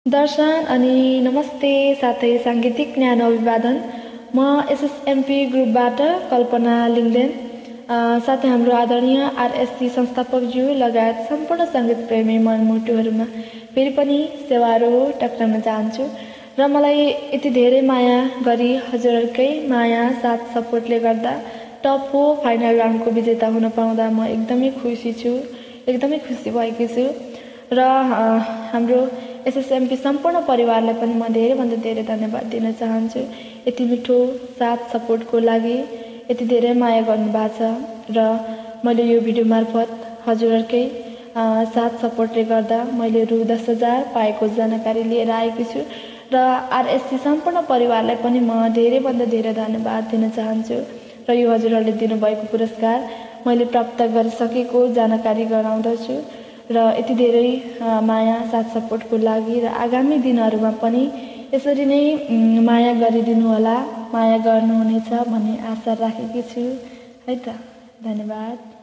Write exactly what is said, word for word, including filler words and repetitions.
दर्शन अनि नमस्ते साथै साङ्गीतिक ज्ञान अभिवादन। म एसएसएमपी ग्रुपबाट कल्पना लिङ्गदेन, साथै हाम्रो आदरणीय आरएससी संस्थापकज्यू लगायत सम्पूर्ण सङ्गीत प्रेमी मनमुटुहरूमा फेरि पनि सेवारो टक्राउन चाहन्छु र मलाई यति धेरै माया गरी हजुरहरूकै माया साथ सपोर्टले गर्दा टप फोर फाइनल राउन्डको विजेता हुन पाउँदा म एकदमै खुसी छु, एकदमै खुसी भएकी छु र हाम्रो एसएसएमपी सम्पूर्ण परिवारलाई पनि म धेरैभन्दा धेरै धन्यवाद दिन चाहन्छु। यति मिठो साथ सपोर्टको लागि यति धेरै माया गर्नुभएको छ र मैले यो भिडियो मार्फत हजुरहरूकै साथ सपोर्टले गर्दा मैले रु दस हजार पाएको जानकारी लिएर आएकी छु र आरएससी सम्पूर्ण परिवारलाई पनि म धेरैभन्दा धेरै धन्यवाद दिन चाहन्छु र यो हजुरहरूले दिनुभएको पुरस्कार मैले प्राप्त गरिसकेको जानकारी गराउँदछु र यति धेरै माया साथ सपोर्टको लागि र आगामी दिनहरूमा पनि यसरी नै माया गरिदिनु होला, माया गर्नुहुनेछ भन्ने आशा राखेकी छु है त। धन्यवाद।